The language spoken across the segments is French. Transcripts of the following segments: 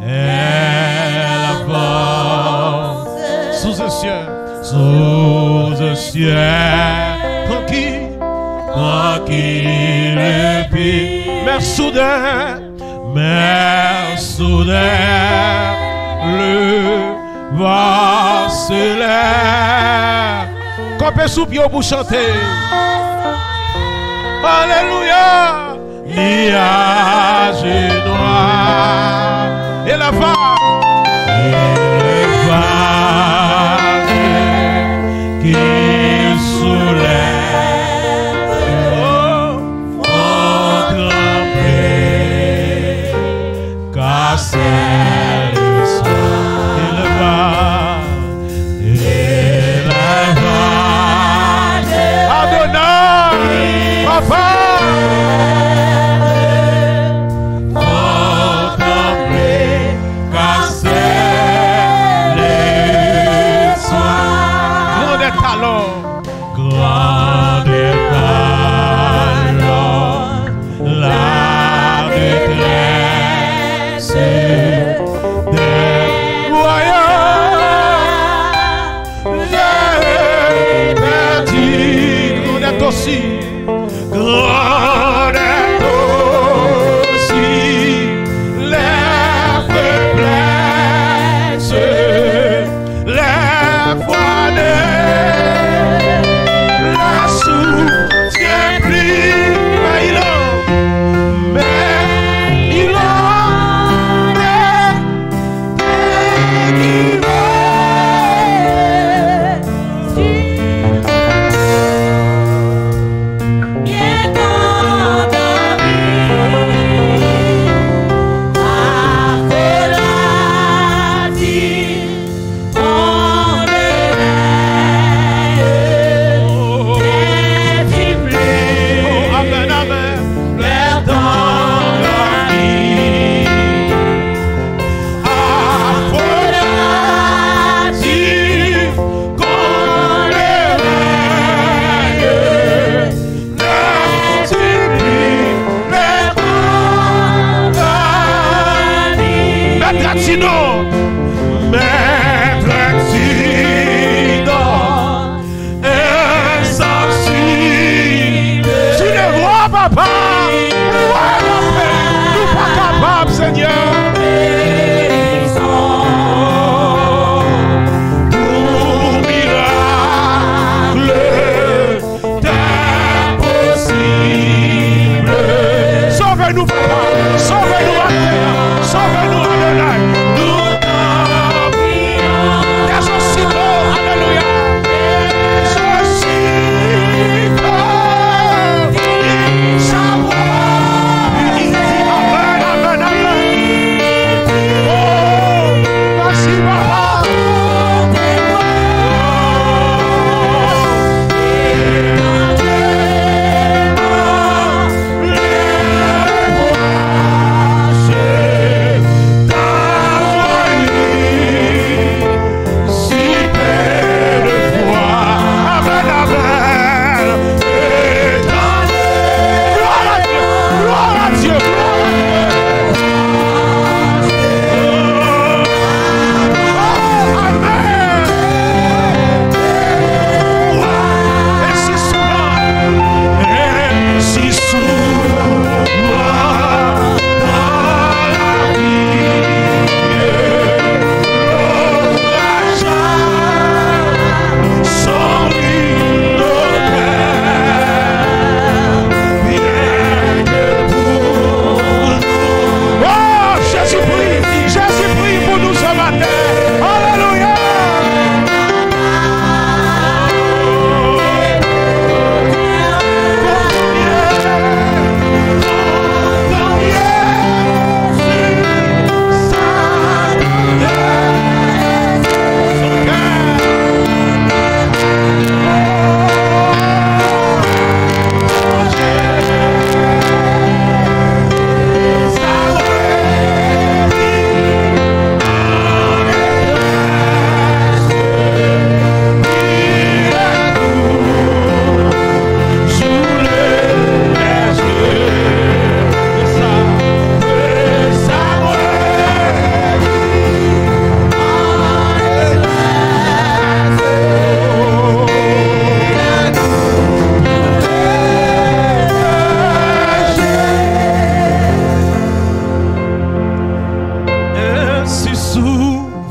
Elle avance sous le ciel, tranquille, tranquille et puis mer soudain, le vent s'élève. Copé sous pied pour chanter. Alléluia. Nuage noir et la vague qui soulève font trembler casser le soir et la vague Adonai Papa. Aussi, grand est aussi les faiblesses, les froideurs, la soutien pris, mais il en Sauve-nous, Adonai. Nous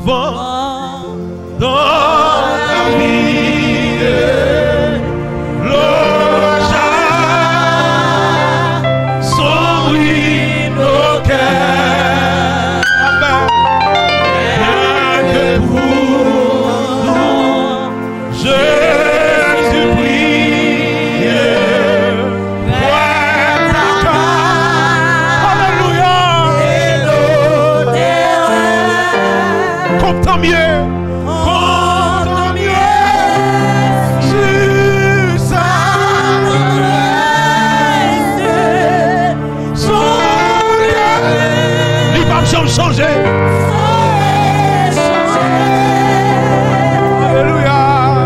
vent dans la vie. L'orage sourit nos cœurs. Amen. Rien que pour nous, Jésus prie. Prête à corps. Alléluia. Compte mieux. Compte mieux. Sur sa grâce. Son Dieu. Il va me changer. Alléluia.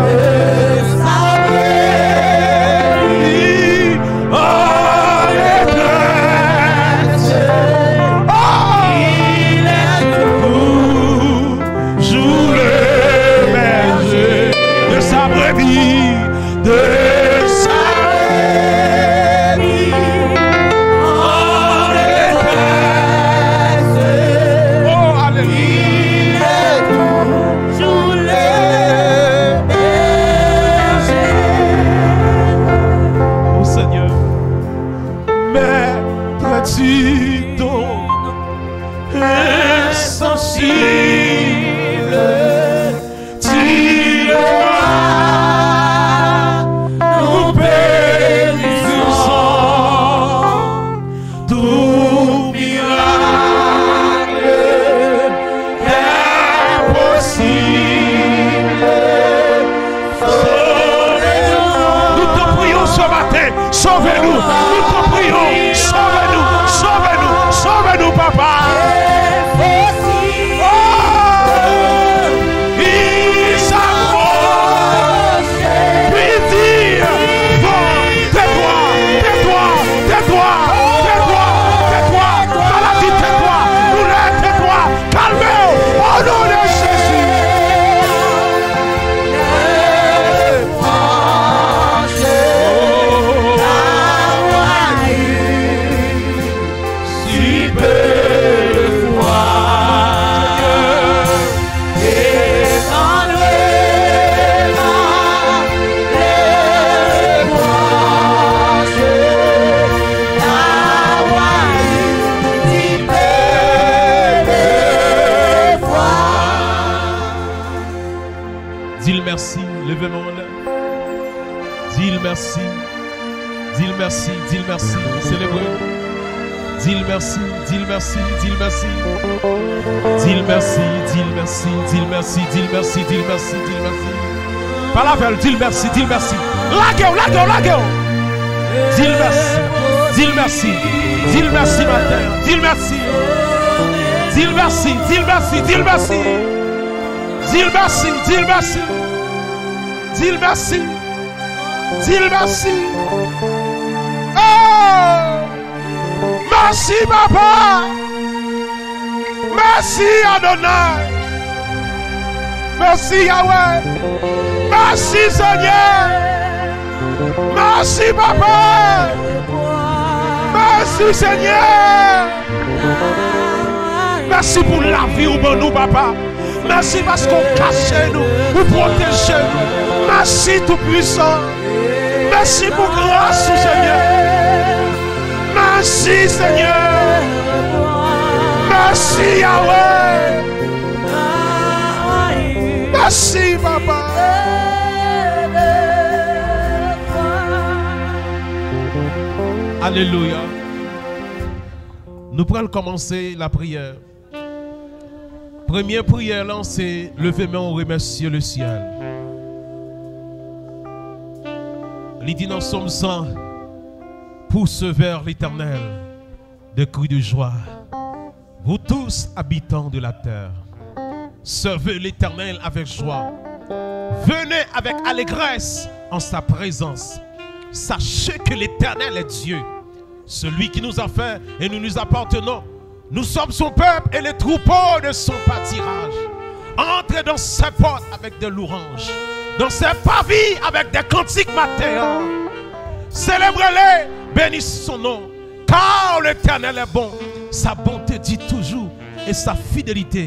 Sauve-nous, nous te prions, sauve-nous, sauve-nous, sauve-nous, papa. Oh, il s'approche, puis dire, bon, tais-toi, tais-toi, tais-toi, tais-toi, tais-toi, maladie, tais-toi, douleur, tais-toi, calmez-vous, au nom de Jésus. Dis-le merci, levez-moi. Dis-le merci, dis-le merci, dis-le merci, célébrez. Dis-le merci, dis-le merci, dis-le merci. Dis-le merci, dis-le merci, dis-le merci, dis-le merci, dis-le merci, dis-le merci. Par la belle, dis-le merci, dis-le merci. Laguez-vous, laguez-vous, laguez-vous. Dis-le merci, dis-le merci, dis-le merci matin, dis-le merci. Dis-le merci, dis-le merci, dis-le merci. Dis-le merci, dis-le merci. Dis-le merci. Dis-le merci. Oh! Merci, papa. Merci, Adonai. Merci, Yahweh. Merci, Seigneur. Merci, papa. Merci, Seigneur. Merci pour la vie au bon nous, papa. Merci parce qu'on cache nous, vous protégez nous. Merci Tout-Puissant. Merci pour grâce, Seigneur. Merci, Seigneur. Merci, Yahweh. Merci, Papa. Alléluia. Nous pourrons commencer la prière. Première prière, là, c'est lever main, on remercie le ciel. Il dit dans Somme 100, pousse vers l'Éternel des cris de joie. Vous tous habitants de la terre, servez l'Éternel avec joie. Venez avec allégresse en sa présence. Sachez que l'Éternel est Dieu, celui qui nous a fait et nous nous appartenons. Nous sommes son peuple et les troupeaux de son pâturage. Entrez dans ses portes avec des louanges, dans ses parvis avec des cantiques matins. Célébrez-les, bénissez son nom, car l'Éternel est bon. Sa bonté dit toujours et sa fidélité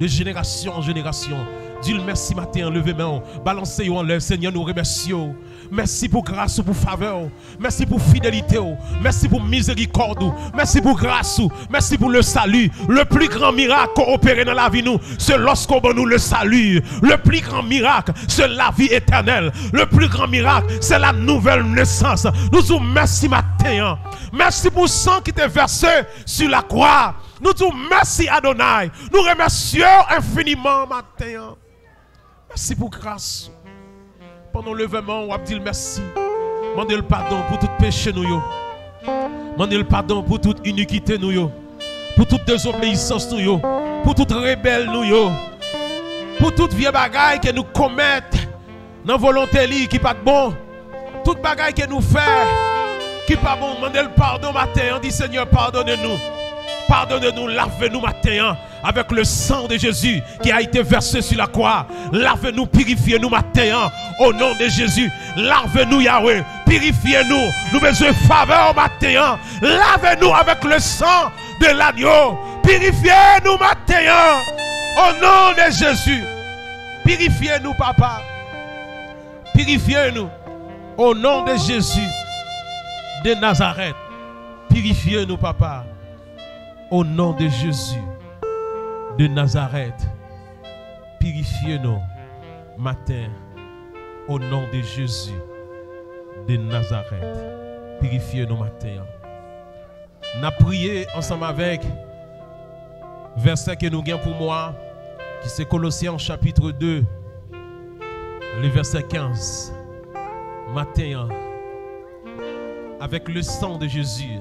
de génération en génération. Dis merci matin, levez main, balancez en l'air, Seigneur, nous remercions. Merci pour grâce, pour faveur. Merci pour fidélité. Merci pour miséricorde. Merci pour grâce. Merci pour le salut. Le plus grand miracle opéré dans la vie, nous, c'est lorsqu'on nous le salut. Le plus grand miracle, c'est la vie éternelle. Le plus grand miracle, c'est la nouvelle naissance. Nous disons merci matin. Merci pour le sang qui t'est versé sur la croix. Nous disons merci Adonai. Nous remercions infiniment matin. Merci pour grâce. Pendant le levement, on va dire merci. Demandez le pardon pour tout péché nous. Demandez le pardon pour toute iniquité nous. Pour toute désobéissance nous. Pour toute rébelle nous. Pour toute vieille bagaille que nous commettons dans la volonté qui n'est pas bon. Toute bagaille que nous faisons qui n'est pas bon. Demandez le pardon matin. On dit Seigneur, pardonnez-nous. Pardonnez-nous, lavez-nous matin avec le sang de Jésus qui a été versé sur la croix. Lavez-nous, purifiez-nous matin au nom de Jésus. Lavez-nous Yahweh, purifiez-nous. Nous besoin de faveur matin. Lavez-nous avec le sang de l'agneau. Purifiez-nous matin au nom de Jésus. Purifiez-nous papa. Purifiez-nous au nom de Jésus de Nazareth. Purifiez-nous papa. Au nom de Jésus de Nazareth, purifiez-nous matin. Au nom de Jésus de Nazareth, purifiez-nous matin. Nous avons prié ensemble avec verset que nous gagnons pour moi, qui c'est Colossiens chapitre 2, le verset 15. Matin, avec le sang de Jésus,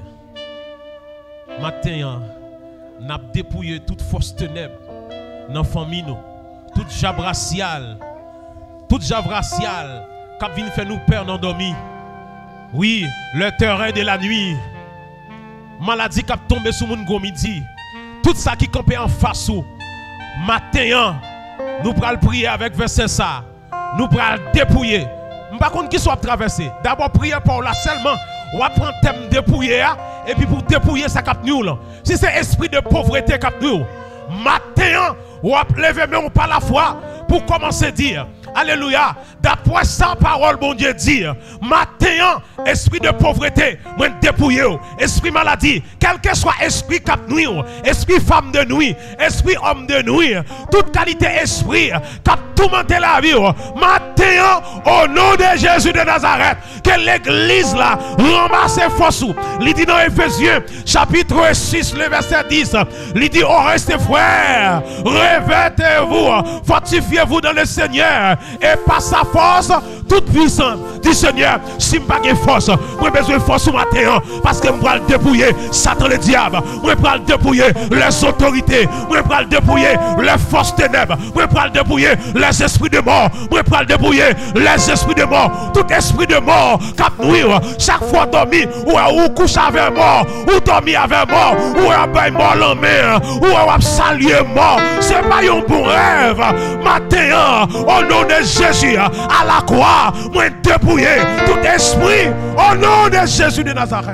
matin, nous avons dépouillé toute fausse ténèbre dans la famille, toute jab raciale, qui vient faire nous perdre endormis. Oui, le terrain de la nuit, maladie qui a tombé sur mon midi, tout ça qui campait en face ou matin, nous allons prier avec verset ça, nous allons dépouiller. Je ne sais pas qui soit traversé. D'abord, prier pour là seulement. On va prendre le thème dépouiller. Et puis pour dépouiller ça cap nous là. Si c'est esprit de pauvreté cap nous. Matin, on va lever mais on pas la foi pour commencer à dire. Alléluia. D'après sa parole, bon Dieu dit. Matin, esprit de pauvreté, moi dépouiller. Esprit maladie, quel que soit esprit cap nuit, esprit femme de nuit, esprit homme de nuit, toute qualité esprit cap tourmenter la vie. Matin, au nom de Jésus de Nazareth, que l'église là ramasse force. Il dit dans Éphésiens chapitre 6, le verset 10, il dit au reste frères, revêtez-vous, fortifiez-vous dans le Seigneur et par sa force toute puissante. Dis Seigneur, si je n'ai pas de force, j'ai besoin de force ce matin parce que je vais dépouiller Satan le diable, je vais dépouiller les autorités, je vais dépouiller les forces ténèbres, je vais dépouiller les esprits de mort, je vais dépouiller les esprits de mort, tout esprit de mort cap nuire chaque fois dormi ou couche avec mort, ou dormi avec mort, ou abaye mort en mer, ou saluer mort. C'est pas un bon rêve. Matin, au nom de Jésus, à la croix, moi dépouiller tout esprit au nom de Jésus de Nazareth.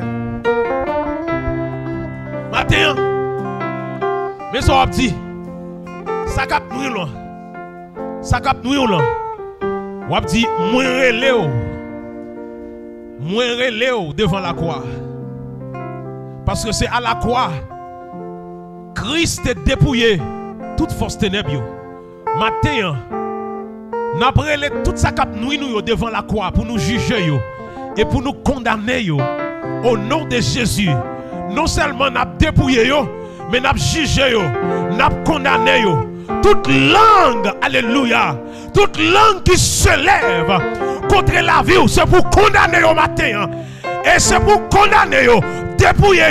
Matin, mais ça a dit, ça cap nous là, ça cap nous là. On a dit, moi relève devant la croix. Parce que c'est à la croix, Christ est dépouillé toute force ténèbre. Matin, nous avons tout ça cap nous devant la croix pour nous juger et pour nous condamner au nom de Jésus. Non seulement nous avons dépouillé, mais nous avons jugé, nous avons condamné. Toute langue, alléluia, toute langue qui se lève contre la vie, c'est pour condamner au matin. Et c'est pour condamner, dépouiller.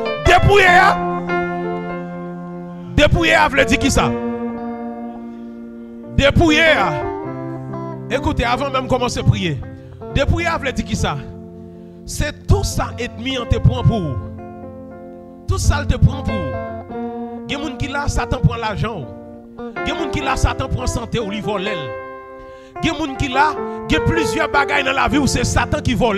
Dépouiller, veut dire qui ça? Dépouiller. Écoutez, avant même de commencer à prier, dépouiller veut dire qui ça? C'est tout ça ennemi on te prend pour vous. Tout ça te prend pour vous. Il y a des gens qui là, Satan prend l'argent. Il y a des gens qui là, Satan prend santé ou lui vole. Il y a des gens qui là, il y a plusieurs bagailles dans la vie où c'est Satan qui vole.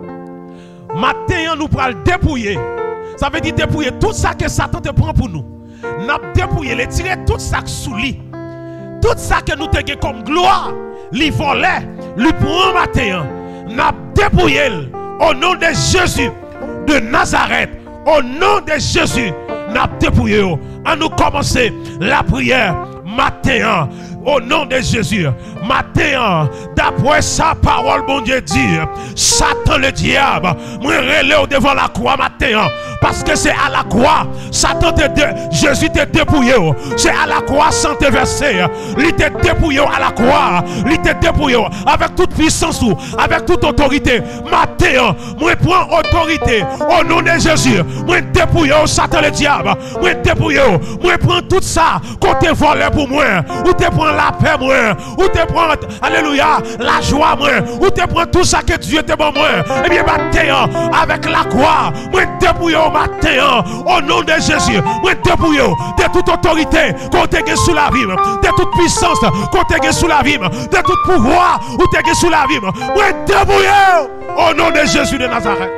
Maintenant, nous prenons dépouiller. Ça veut dire dépouiller tout ça que Satan te prend pour nous. n'a dépouillé, les tiré tout ça sous lui. Tout ça que nous avons comme gloire, lui volait, lui prend matin, n'a dépouillé au nom de Jésus de Nazareth. Au nom de Jésus, n'a dépouillé. À nous commencer la prière matin. Au nom de Jésus, matin, d'après sa parole, bon Dieu dit, Satan le diable, moi relève devant la croix matin, parce que c'est à la croix, Jésus t'a dépouillé, c'est à la croix sans te verser, il t'a dépouillé à la croix, il t'a dépouillé avec toute puissance, avec toute autorité, matin, moi prends autorité, au nom de Jésus, moi dépouillé, Satan le diable, moi dépouillé, moi prends tout ça, qu'on te vole pour moi, ou te prend la paix, moi, ou te prend, alléluia, la joie, moi, ou te prend tout ça que Dieu te bon, moi, et bien, matin, avec la croix, moi, dépouille au matin, au nom de Jésus, moi, dépouille de toute autorité qu'on te sous la vie, de toute puissance qu'on te sous la vie, de tout pouvoir ou te sous la vie, moi, dépouille au nom de Jésus de Nazareth.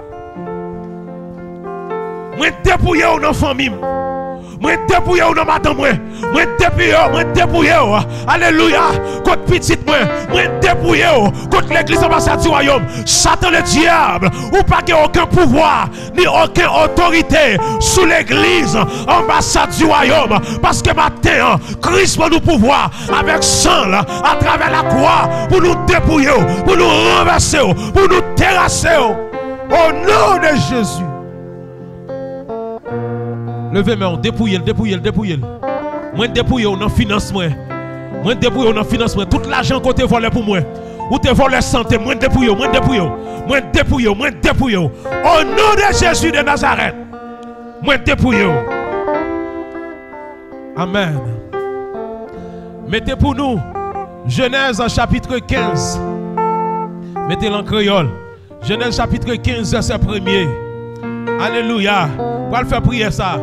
Moi, dépouille au nom de famille. Moi dépouillé ou non madame moi dépouillé alléluia contre petite moi dépouillé contre l'église ambassade du royaume. Satan le diable ou pas aucun pouvoir ni aucune autorité sous l'église ambassade du royaume, parce que matin Christ va nous pouvoir avec sang à travers la croix pour nous dépouiller, pour nous renverser, pour nous terrasser au nom de Jésus. Levez-moi, dépouillez. Moi dépouillez dans finance moi. Moi dépouillez dans finance moi. Tout l'argent qu'on te volé pour moi. Ou te volé santé, moi dépouillez. Au nom de Jésus de Nazareth. Moi dépouillez. Amen. Mettez pour nous Genèse chapitre 15. Mettez-le en créole. Genèse chapitre 15 verset 1er. Alléluia. Pour le faire prier ça.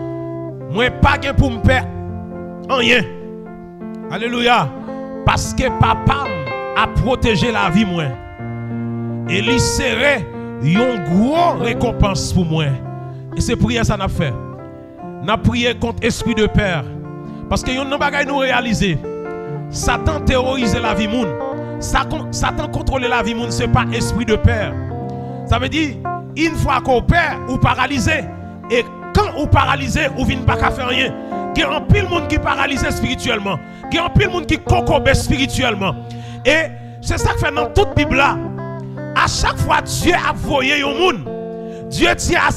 Moi pas gain pour me perdre rien. Alléluia. Parce que papa a protégé la vie moi. Et il serait une grosse récompense pour moi. Et c'est prière ça n'a fait. N'a prié contre esprit de peur. Parce que yon nan bagay nous réaliser. Satan terrorise la vie moun. Satan contrôle la vie moun, c'est pas esprit de peur. Ça veut dire une fois qu'on perd ou paralysé, et quand ou paralysé ou vient pas faire rien, il y a un pile monde qui paralysé spirituellement, il y a un pile monde qui concombe spirituellement. Et c'est ça que fait dans toute Bible là. À chaque fois Dieu a voyé un monde, Dieu tient à ce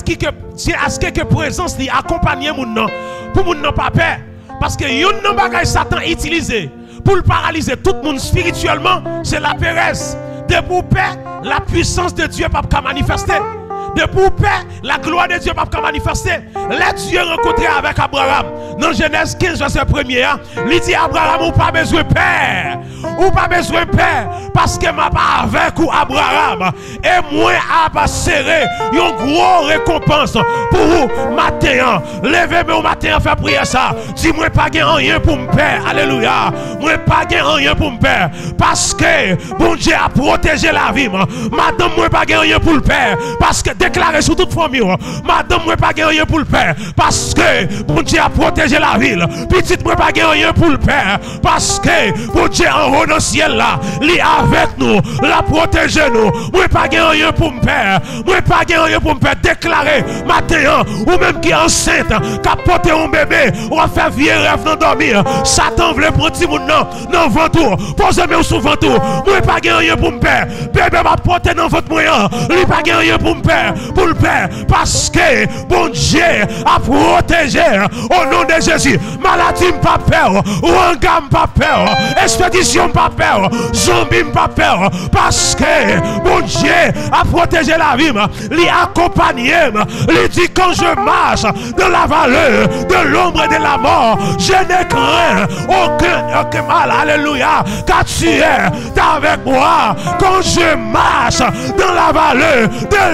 que présence li accompagner moun nan pour moun nan pas peur, parce que yon nan bagay Satan utilisé pour le paralyser tout le monde spirituellement, c'est la paresse. De pour paix, la puissance de Dieu pas manifester. De pour paix, la gloire de Dieu pas manifester. Les Dieu rencontré avec Abraham. Dans Genèse 15, verset 1er, il dit Abraham, ou pas besoin de père. Ou pas besoin de père. Parce que m'a pas avec ou Abraham. Et moi, a pas serré une grosse récompense pour vous matin. Levez-moi au matin, faire prier ça. Si moi pas rien pour me perdre. Alléluia. Moi pas rien pour me perdre. Parce que bon Dieu a protégé la vie. Madame, moi pas rien pour le perdre. Parce que déclaré sur toute famille. Madame, moi pas rien pour le perdre. Parce que bon Dieu a protégé la ville. Petite, moi pas rien pour le perdre. Parce que bon Dieu en haut dans le ciel là, il est avec nous, la protège nous. Moi pas rien pour me perdre. Moi pas rien pour me perdre. Déclaré matin, ou même qui est enceinte, qui a porté un bébé, on va faire vieux rêve dans dormir. Satan veut prendre petit monde dans ventour. Posez-moi sous ventour. Moi pas rien pour me perdre. Bébé m'a porté dans votre moyen. Il pas rien pour me perdre. Pour le perdre. Parce que bon Dieu a protégé au nom de Jésus. Maladie pas peur. Ouangam pas peur. Expédition pas peur. Zombie pas peur. Parce que bon Dieu a protégé la vie. Il accompagné. Il dit quand je marche dans la vallée de l'ombre de la mort, je ne crains aucun mal. Alléluia. Car tu es avec moi. Quand je marche dans la vallée de l'ombre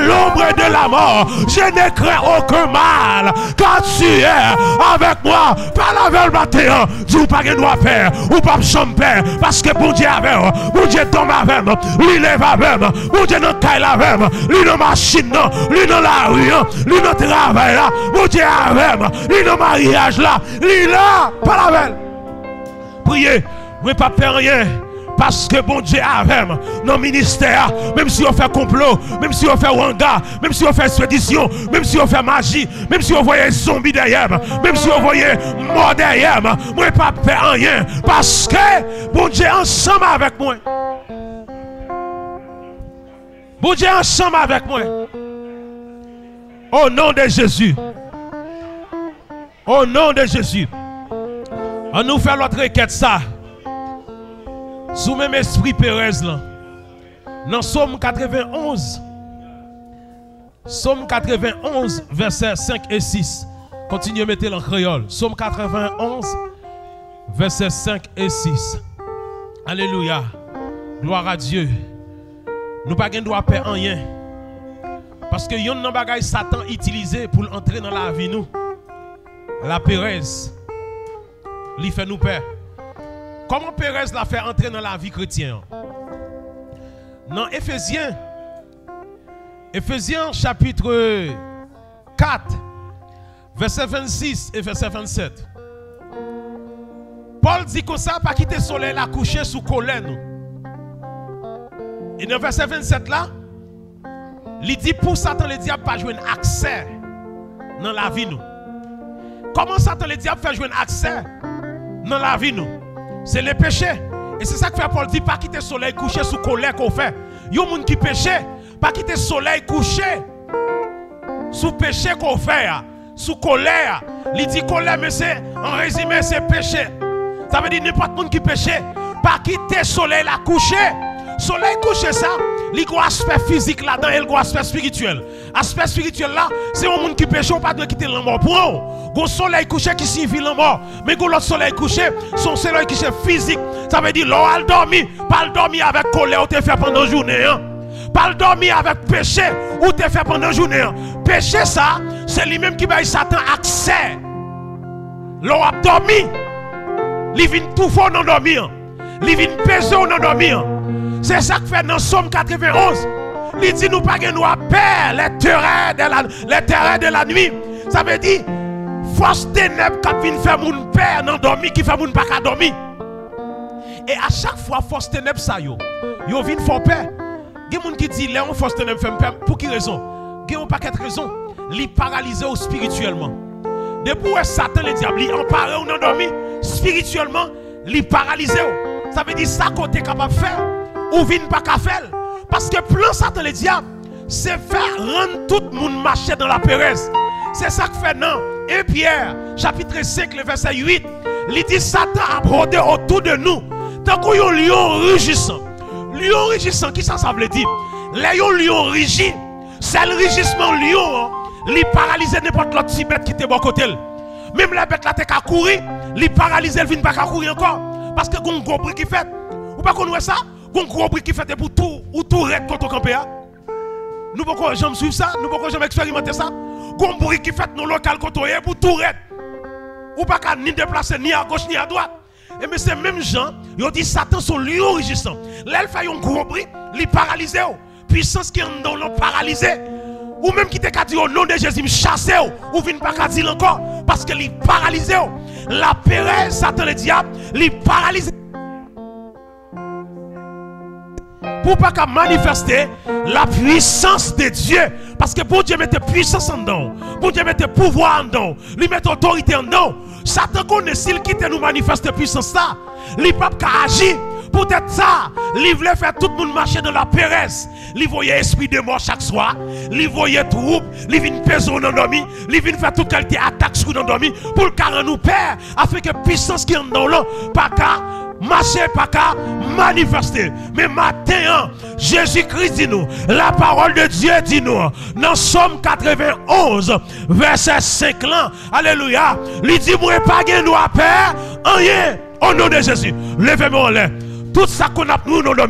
délivré de la mort. Je ne crains aucun mal, car tu es avec moi. Par la veille matin, dis pas que nous à faire, ou pas champer, parce que bon Dieu avec, bon Dieu tombe avec, lui lève avec, bon Dieu non caille avec, lui non machine, lui non la rue, lui non travail là, bon Dieu avec, lui non mariage là, lui là, par la veille. Priez, ne pas faire rien. Parce que bon Dieu avec nos ministères, même si on fait complot, même si on fait wanga, même si on fait expédition, même si on fait magie, même si on voyait zombies derrière, même si on voyait mort derrière, moi pas faire rien. Parce que bon Dieu ensemble avec moi. Bon Dieu ensemble avec moi. Au nom de Jésus. Au nom de Jésus. On nous fait l'autre requête ça. Sous même esprit Pérez là. Dans Somme 91. Somme 91, versets 5 et 6. Continuez à mettre en créole. Somme 91, versets 5 et 6. Alléluia. Gloire à Dieu. Nous pas droit à faire rien. Parce que yon nan bagay Satan utilisé pour entrer dans la vie nous. La Pérez. Li fait nous peur. Comment Pérez l'a fait entrer dans la vie chrétienne? Dans Éphésiens chapitre 4, verset 26 et verset 27. Paul dit comme ça, pas quitter le soleil la coucher sous colonne. Et dans verset 27 là, il dit pour Satan le diable pas jouer un accès dans la vie nous. Comment Satan le diable fait jouer un accès dans la vie nous? C'est le péché. Et c'est ça que fait Paul dit, pas quitter le soleil couché sous colère qu'on fait. Il y a des gens qui péché, pas quitter le soleil couché sous péché qu'on fait, sous colère. Il dit colère, mais c'est, en résumé, c'est péché. Ça veut dire n'importe qui péché, pas quitter le soleil la couché. Soleil couché ça, il y a un aspect physique là-dedans et il y a un aspect spirituel. Aspect spirituel là, c'est un monde qui péche, on pas de quitter la mort. Pour un soleil couché qui signifie la mort. Mais l'autre soleil couché, son soleil couché physique. Ça veut dire l'on a dormi, pas le dormir avec colère ou te fait pendant la journée. Hein? Pas le dormir avec péché ou te fait pendant la journée. Hein? Péché ça, c'est lui-même qui va Satan accès. L'on a dormi, il vient tout fort dans dormir. Il vient peser dans dormir. C'est ça que fait dans Somme 91. Il dit nous pas que nous avons peur les terreurs de la nuit. Ça veut dire force ténèbres qui vient faire mon père dans dormir qui fait mon pas qu'à dormir. Et à chaque fois force ténèbres ça yo vient faire peur. Il y a des gens qui disent Léon force ténèbres fait peur pour quelle raison? Il y a un paquet de raisons. Il paralysé spirituellement. Depuis où Satan le diable il emparé ou non dormi spirituellement, il paralysé. Ça veut dire ça côté capable de faire. Ou vient pas qu'à faire. Parce que plan Satan le diable, c'est faire rendre tout le monde marcher dans la péresse. C'est ça que fait non. Et Pierre, chapitre 5, le verset 8, il dit Satan a brodé autour de nous. Tant qu'on y a un lion rugissant. Lion rugissant, qui ça veut dire? Les lion rugit, c'est le rugissement lion. Il paralyse n'importe l'autre petit bête qui était bon côté. Même la bête là, t'es qu'à courir, il paralyse, elle vient pas qu'à courir encore. Parce que un gros bruit qui fait. Ou pas qu'on voit ça? Un gros bruit qui fait pour tout ou tout raide quand on campe. Nous ne pouvons jamais suivre ça, nous ne pouvons jamais expérimenter ça. Un bruit qui fait dans le local quand on est pour tout raide. Ou pas qu'à ni déplacer ni à gauche ni à droite. Et mais ces mêmes gens, ils ont dit Satan sont lions rugissants. Là, il fait un gros bruit, il paralyse. Puissance qui est dans le paralysé. Ou même qui t'a dit au nom de Jésus, chasse ou vient pas qu'à dire encore. Parce que il paralyse. La pérenne, Satan le diable, il paralyse. Pour pas qu'à manifester la puissance de Dieu. Parce que pour Dieu mettre puissance en dedans, pour Dieu mettre pouvoir en dedans, lui mettre autorité en dedans. Satan connaît s'il quitte nous manifester puissance ça, il pas qu'à agir. Peut-être ça, il voulait faire tout le monde marcher dans la péresse. Il voyait esprit de mort chaque soir, il voyait troupe, il vient peser dans l'endormi, il vient faire toute qualité d'attaque sur l'endormi pour le carrer nous père, afin que puissance qui est en dedans là, pas qu'à marcher, pas qu'à manifester. Mais matin, Jésus-Christ dit nous, la parole de Dieu dit nous, dans Somme 91, verset 5 là, alléluia, il dit, moi pas gain nous à peur, rien, au nom de Jésus, levez-moi en l'air. Tout ça qu'on a nous nous dormi,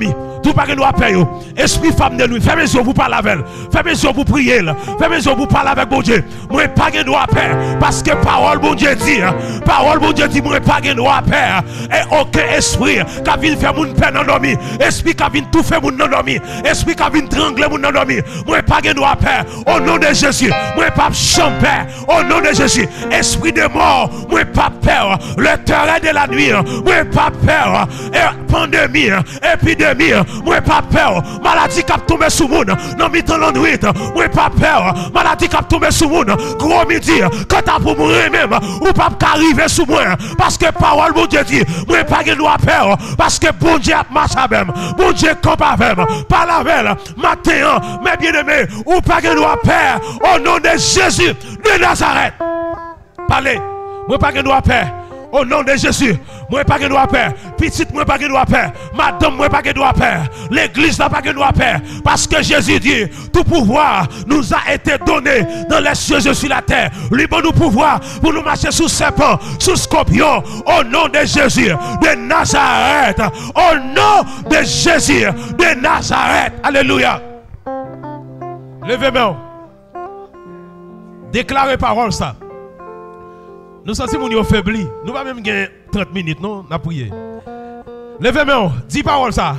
Tout pas que nous appelons. Esprit femme de lui. Fais mes yeux pour parler avec elle. Fais mes yeux pour prier. Fais mes yeux pour parler avec mon Dieu. Moi pas que nous appelons. Parce que parole bon Dieu dit. Parole bon Dieu dit. Moi pas que nous appelons. Et aucun esprit qui vient faire mon peine endormi. Esprit qui vient tout faire mon endormi. Esprit qui vient trangler mon endormi. Moi pas que nous appelons. Au nom de Jésus. Moi pas champer. Au nom de Jésus. Esprit de mort. Moi pas peur. Le terrain de la nuit. Moi pas peur. Et pandémie. Épidémie. Moi pas peur. Maladie qui tombe sous monde. Non mi-temps la nuit. Moi pas peur. Maladie qui tombe sous monde. Gros midi. Quand t'as pour mourir même. Ou pas arriver sous moi. Parce que parole bon Dieu dit. Moi pas que nous a peur. Parce que bon Dieu marche avec moi. Bon Dieu campe avec moi. Parle avec elle. Matin. Mes bien-aimés. Ou pas que nous a peur. Au nom de Jésus de Nazareth. Parlez. Moi pas que nous a peur. Au nom de Jésus, moi pas que nous a peur. Petite, moi pas que nous a peur. Madame, moi pas que nous a peur. L'église n'a pas que nous a peur. Parce que Jésus dit, tout pouvoir nous a été donné dans les cieux et sur la terre. Lui bon nous pouvoir pour nous marcher sous serpent, sous scorpion. Au nom de Jésus de Nazareth. Au nom de Jésus de Nazareth. Alléluia. Levez-moi. Déclarez parole ça. Nous sentons que nous faiblis. Nous ne pouvons pas même gagner 30 minutes, non? On a prié. Levez-moi, dis parole ça.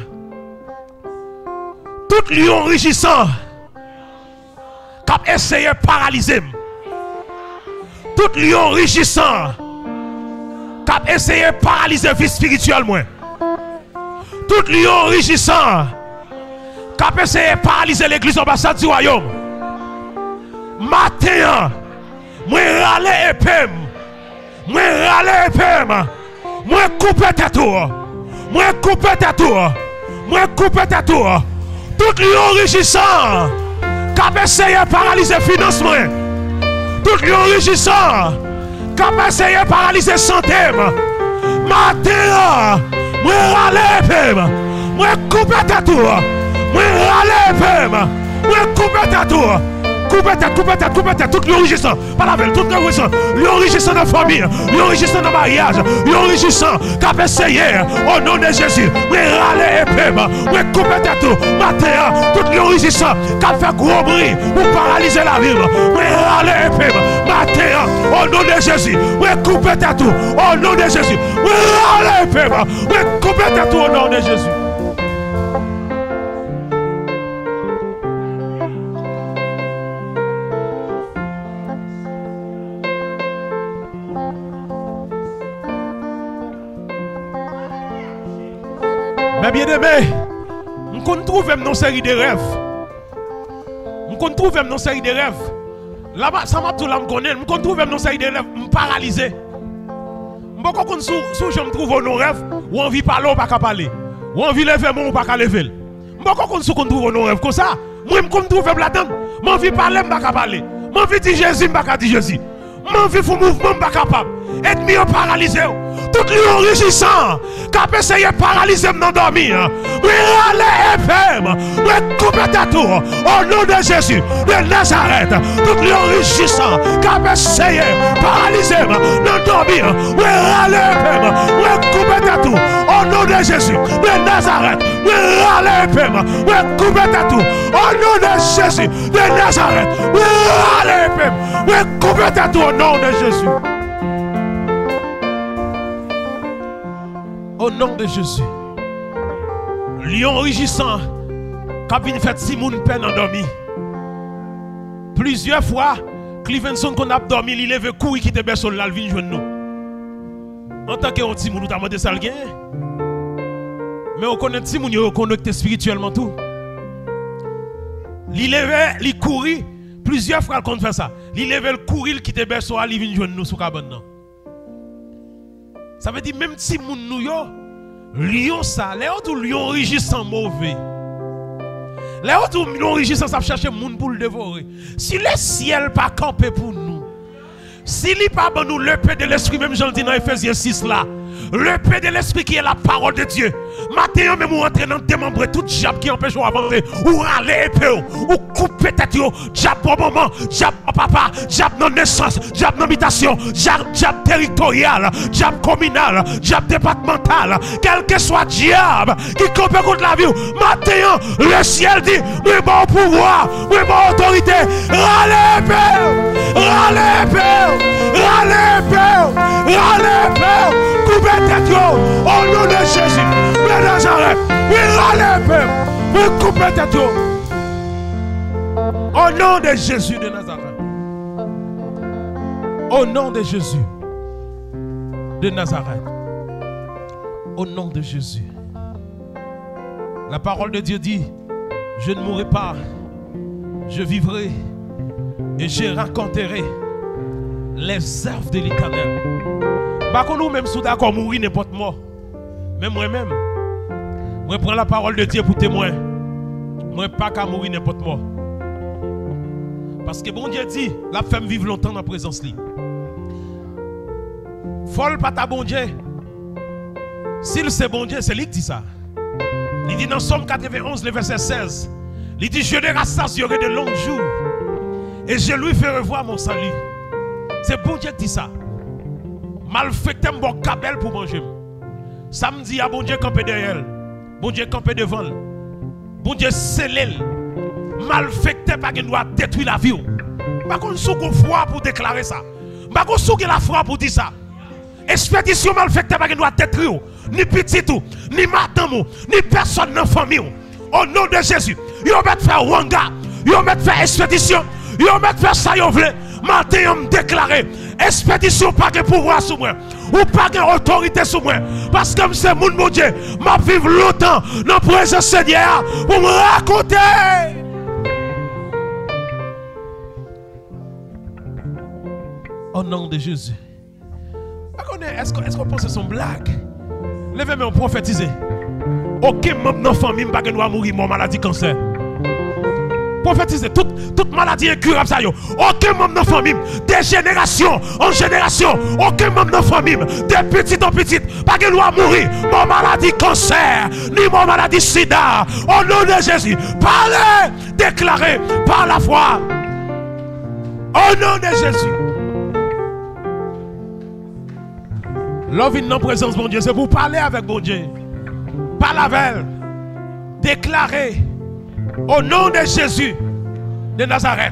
Tout lion enrichissant qui a essayé de paralyser. Tout lion enrichissant qui a essayé de paralyser la vie spirituelle. Tout lion enrichissant qui a essayé de paralyser l'église ambassade du royaume. Matin, moi râler épée. Moi râler épée. Moi couper ta tour. Moi couper ta tour. Moi couper ta tour. Tout lion enrichissant qui a essayé de paralyser le financement. Tout lion enrichissant qui a essayé de paralyser la santé. Matin, moi râler épée. Moi couper ta tour. Moi râler épée. Moi couper ta tour. Coupez tout l'enrichissant. Pas la veille, tout l'enrichissant. L'enrichissant de la famille, l'enrichissant de mariage, l'enrichissant qui a essayé au nom de Jésus. Oui, râler et paiement. Oui, coupez tout. Matin, tout l'enrichissant qui a fait gros bruit pour paralyser la vie. Oui, râler et paiement. Matin, au nom de Jésus. Oui, coupez tout. Au nom de Jésus. Oui, râler et paiement. Oui, coupez tout au nom de Jésus. Mais bien aimé, on trouve même une série de rêves. On trouve même une série de rêves. Là, ça m'a tout là, on trouve même une série de rêves, on paralysé. Beaucoup sous je me trouve nos rêves, ou envie de parler, ou pas parler. Ou envie de lever, ou pas lever. Beaucoup sous qu'on trouve nos rêves comme ça. Moi, je me trouve là-dedans. J'ai envie de parler, je ne pas parler. J'ai envie de dire Jésus, je ne pas dire Jésus. J'ai envie de faire mouvement, je ne pas capable. Ennemi paralysé. Tout le monde enrichissant, qui a essayé de paralyser mon dormir. Oui, allez, FM. Oui, coupez ta tour. Au nom de Jésus, de Nazareth. Tout le monde enrichissant, qui a essayé de paralyser mon dormir. Oui, allez, FM. Oui, coupez ta tour. Au nom de Jésus, de Nazareth. Oui, allez, FM. Oui, coupez ta tour. Au nom de Jésus, de Nazareth. Oui, allez, FM. Oui, coupez ta tour. Au nom de Jésus. Au nom de Jésus. Lion rugissant, qui a fait Simon peine endormi. Plusieurs fois, Clevenson qu'on a dormi, il lève couille qui te berce sur la vie, nous. En tant que Simon, nous t'avons demandé ça le gain. Mais on connaît Simon, il est connecté spirituellement tout. Il lève, il courit. Plusieurs fois qu'on fait ça. Il lève le courir qui te berce sur la vie, nous sous cabane. Ça veut dire même si moun nou yo, lion ça, les autres lion rugissant mauvais. Les autres lion rugissant ça chercher moun pour le dévorer. Si le ciel pas campé pour nous, si li pas bon nous le paix de l'esprit même Jean dit dans Ephésiens 6 là, L'épée de l'esprit qui est la parole de Dieu. Maintenant, même vous entrez dans démembrer tout diable qui empêche vous avancer. Ou râler épée, ou couper tête, diable pour moment, diable papa, diable non naissance, diable non mutation, diable territorial, diable communal, diable départemental, quel que soit diable qui compte contre la vie. Maintenant, le ciel dit, nous bon pouvoir, nous bon autorité. Râlez épée, râlez épée, râlez épée, râlez épée. Coupez tête au nom de Jésus. Mais Nazareth, oui, râlez épée, oui, coupez tête. Au nom de Jésus de Nazareth. Au nom de Jésus de Nazareth. Au nom de Jésus. La parole de Dieu dit, je ne mourrai pas, je vivrai et je raconterai les œuvres de l'Éternel. Par contre, nous même sous d'accord mourir n'importe mort. Mais moi-même, je prends la parole de Dieu pour témoin. Moi pas qu'à mourir n'importe mort. Parce que bon Dieu dit, la femme vive longtemps dans la présence de lui. Folle pas ta bon Dieu. S'il c'est bon Dieu, c'est lui qui dit ça. Il dit dans Somme 91, le verset 16. Il dit, je les rassasierai de longs jours. Et je lui ferai voir mon salut. C'est bon Dieu qui dit ça. Malfaiteur bon cabelle pour manger. Samedi, à bon Dieu campé derrière elle. Bon Dieu campé devant elle. Bon Dieu scellé. Malfaiteur pas qu'il doit détruire la vie. Pas qu'on sou qu'on foi pour déclarer ça. Pas qu'on sou qu'il a foi pour dire ça. Expédition malfaiteur pas qu'il doit détruire. Ni petit tout, ni madame, ni personne dans la famille. Au nom de Jésus. Ils vont faire wanga. Ils vont faire expédition. Ils vont faire ça. Matin, ils ont déclaré expédition pas de pouvoir sur moi. Ou pas d'autorité sur moi. Parce que c'est mon Dieu. Je vais vivre longtemps dans la présence du Seigneur pour me raconter. Au nom de Jésus. Est-ce qu'on pense que c'est une blague? Levez-moi, prophétiser. Aucun membre de la famille ne doit mourir de maladie cancer. Prophétiser, toute maladie incurable. Aucun membre de la famille, de génération en génération, aucun membre de la famille, de petit en petit, pas que doit mourir de maladie cancer, ni de maladie sida. Au nom de Jésus, parlez, déclarez par la foi. Au nom de Jésus. L'homme vient dans la présence de mon Dieu, c'est pour parler avec mon Dieu. Parle avec elle. Déclarer au nom de Jésus de Nazareth.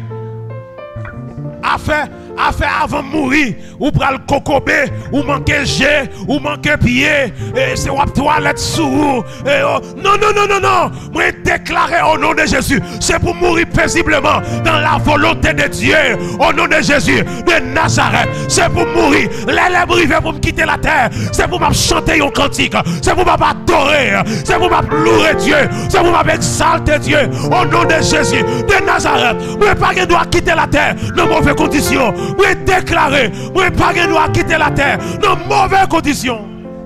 Afin avant de mourir, ou pral kokobé, ou manquer jet, ou manquer pied, c'est wap toilette sous. Non. Moi déclarer au nom de Jésus, c'est pour mourir paisiblement dans la volonté de Dieu. Au nom de Jésus de Nazareth, c'est pour mourir. Les lèvres pour me quitter la terre, c'est pour me chanter un cantique, c'est pour m'adorer, c'est pour m'louer Dieu, c'est pour m'exalter Dieu. Au nom de Jésus de Nazareth, moi pas que doit quitter la terre dans mauvaises conditions. Oui, déclarer, oui, pas que doit quitter la terre dans mauvaises conditions.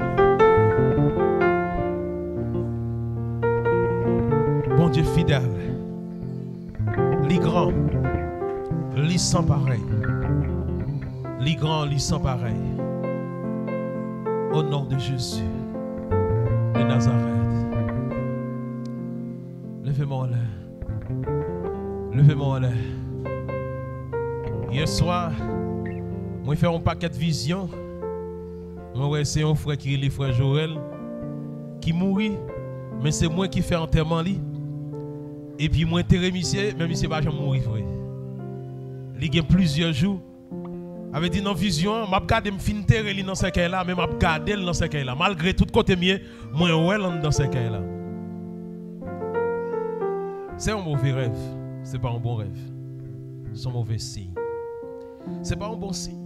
Bon Dieu fidèle, li grand, li sans pareil, li grand, li sans pareil. Au nom de Jésus de Nazareth, levez-moi en l'air, levez-moi en l'air. Hier soir, moi j'ai fait un paquet de visions. Moi c'est un frère qui est le frère Joël qui mourit, mais c'est moi qui fais enterrement lui. Et puis moi enterré monsieur, même si pas jamais mourir frère. Il y a plusieurs jours. Avait dit dans vision, m'a regardé me fin enterrer lui dans ce cas là, mais m'a regardé dans ce cas là. Malgré tout côté mieux, moi ouais dans ce cas là. C'est un mauvais rêve, c'est pas un bon rêve. C'est un mauvais signe. C'est pas un bon signe.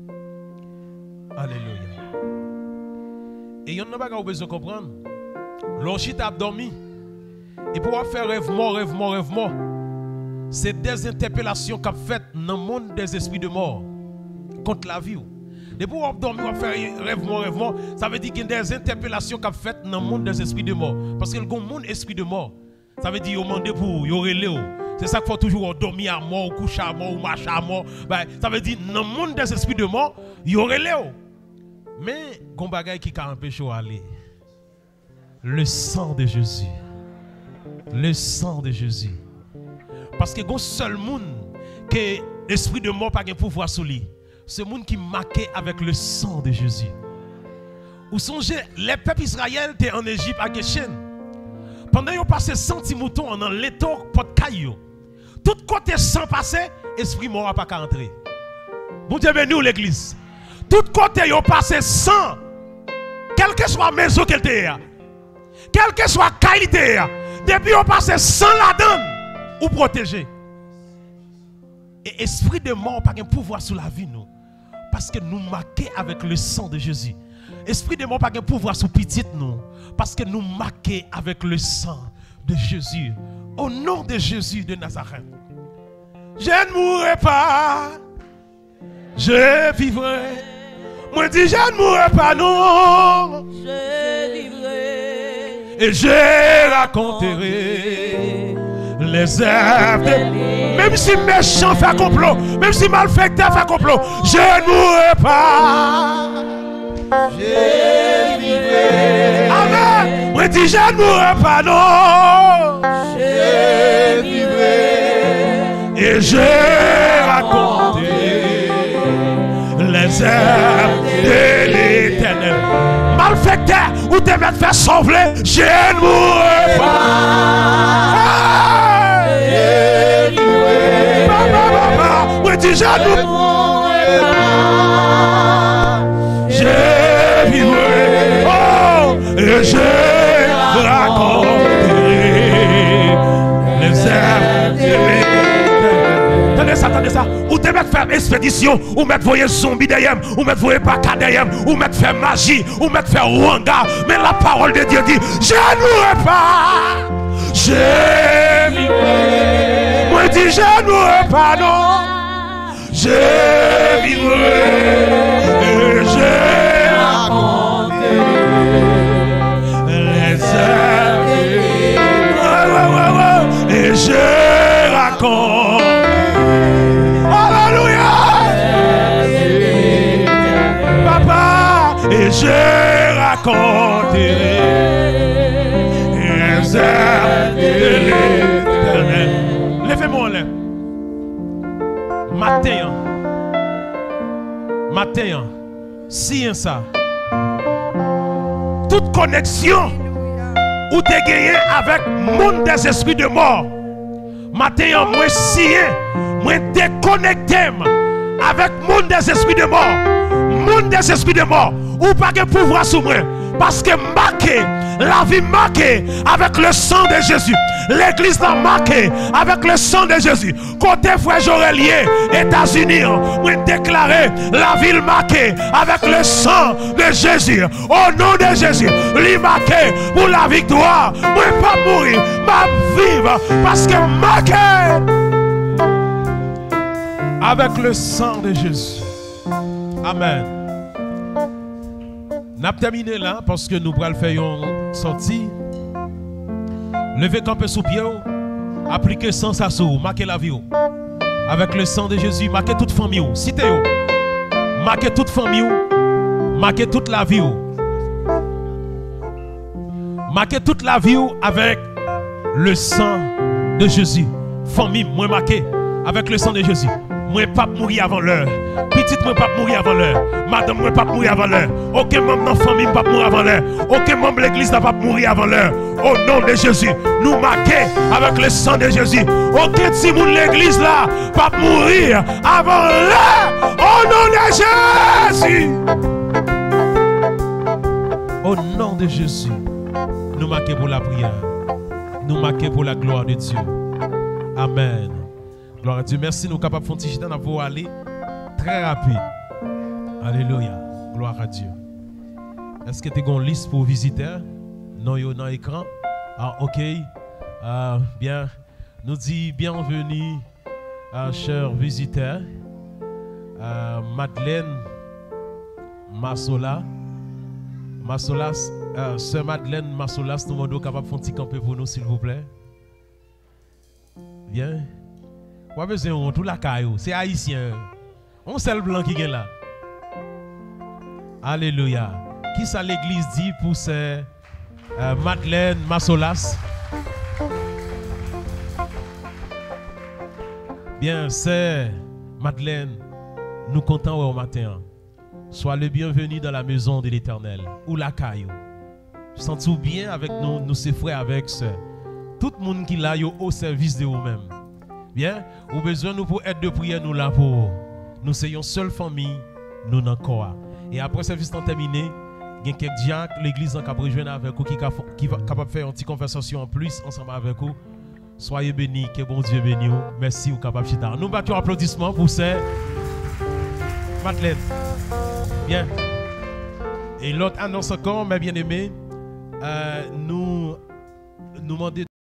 Alléluia. Et il y en a pas qui besoin de comprendre. L'onchite a dormi. Et pour faire rêve mort, c'est des interpellations qu'a faites dans le monde des esprits de mort contre la vie. Et pour dormir, on faire rêve mort, ça veut dire qu'il y a des interpellations qu'a faites dans le monde des esprits de mort. Parce que le monde esprit de mort, ça veut dire qu'il y a demandé pour, il y aurait léo. C'est ça qu'il faut toujours dormir à mort, coucher à mort, ou marcher à mort. Ben, ça veut dire, dans le monde des esprits de mort, il y aurait Léo. Mais, gon bagay qui a empêché aller. Le sang de Jésus. Le sang de Jésus. Parce que gon seul monde que l'esprit de mort pas de pouvoir sur lui. Ce monde qui marqué avec le sang de Jésus. Vous songez, les peuples israéliens étaient en Égypte à Goshen. Pendant qu'ils ont passé 100 moutons dans l'étau pour caillou. Tout côté sang passé, esprit mort n'a pas qu'à entrer. Bon Dieu béni l'église. Tout côté ils ont passé 100. Quelle que soit la maison qu'elle était, quelle que soit la qualité, depuis on passe 100 là-dedans, ou protéger. Et esprit de mort n'a pas de pouvoir sur la vie nous. Parce que nous marquons avec le sang de Jésus. Esprit de mort n'a pas de pouvoir sur petite nous. Parce que nous marquons avec le sang de Jésus. Au nom de Jésus de Nazareth. Je ne mourrai pas. Je vivrai. Moi dis je ne mourrai pas non. Je vivrai. Et je raconterai les œuvres de... Même si méchant fait complot, même si malfaiteur fait complot, je ne mourrai pas. Je vivrai. Amen. Moi dis je ne mourrai pas non. Je vivrai. Et je raconterai les œuvres de l'Éternel. Malfaiteur, ou te mettre faire sauver, je ne mourrai pas. Je vivrai. Oui, dis je ne mourrai pas. Je vivrai. Oh, et je raconterai les œuvres de l'Éternel. Attendez ça. Ou te mettre faire expédition, ou mettre voyer zombie derrière, ou mettre voyer baka derrière, ou mettre faire magie, ou mettre faire wanga. Mais la parole de Dieu dit, je ne mourrai pas. Je vivrai. Moi dis je ne mourrai pas non. Je vivrai. Et je raconterai les œuvres. Et je raconte. Et je raconterai les œuvres de l'Éternel. Levez-moi là. Matin, si ça. Toute connexion ou t'es gagné avec le monde des esprits de mort. Matin, moi si moi déconnecté avec le monde des esprits de mort. Monde des esprits de mort. Ou pas de pouvoir sur moi. Parce que marqué, la vie marquée avec le sang de Jésus. L'église l'a marqué avec le sang de Jésus. Côté frère Jorelier, États-Unis, on déclaré la ville marquée avec le sang de Jésus. Au nom de Jésus, lui marqué pour la victoire. Moi pas mourir, mais vivre. Parce que marqué avec le sang de Jésus. Amen. Nous avons terminé là parce que nous allons faire une sortie. Levez camper sous pied. Appliquez sans assaut. Marquez la vie. Avec le sang de Jésus, marquez toute famille. Citez-vous. Marquez toute famille. Marquez toute la vie. Marquez toute la vie avec le sang de Jésus. Famille, moi marqué avec le sang de Jésus. Moi pas mourir avant l'heure. Petite moi pas mourir avant l'heure. Madame moi pas mourir avant l'heure. Aucun membre de la famille pas mourir avant l'heure. Aucun membre de l'église n'a pas mourir avant l'heure. Au nom de Jésus, nous marquons avec le sang de Jésus. Aucun petit monde de l'église là pas mourir avant l'heure. Au nom de Jésus. Au nom de Jésus, nous marquons pour la prière. Nous marquons pour la gloire de Dieu. Amen. Gloire à Dieu. Merci, nous sommes capables de faire un petit peu aller très rapide. Alléluia. Gloire à Dieu. Est-ce que tu as une liste pour visiteurs? Non, il y a dans l'écran. Ah, ok. Bien. Nous disons bienvenue, chers visiteurs. Madeleine Massola. Massolas, Sœur Madeleine Massolas, nous demandons capable de faire un petit campé pour nous, s'il vous plaît. Bien. Quoi besoin tout la caillou, c'est haïtien. On seul blanc qui est là. Alléluia. Qui ça l'église dit pour ces Madeleine Massolas? Bien, c'est Madeleine, nous comptons au matin. Sois le bienvenu dans la maison de l'Éternel ou la caillou. Sentez-vous bien avec nous, nous ses frères avec sœurs. Tout le monde qui l'a au service de vous-même. Bien, ou besoin nous pour être de prière, nous là pour nous sommes une seule famille, nous n'en quoi. Et après service terminé, il y a quelques diacres, l'église en capable rejoindre avec vous qui va capable faire une petite conversation en plus ensemble avec vous. Soyez bénis, que bon Dieu bénisse. Merci ou capable chita. Nous battons applaudissements pour ces Madeleine. Bien. Et l'autre annonce encore, mes bien-aimés, nous demandons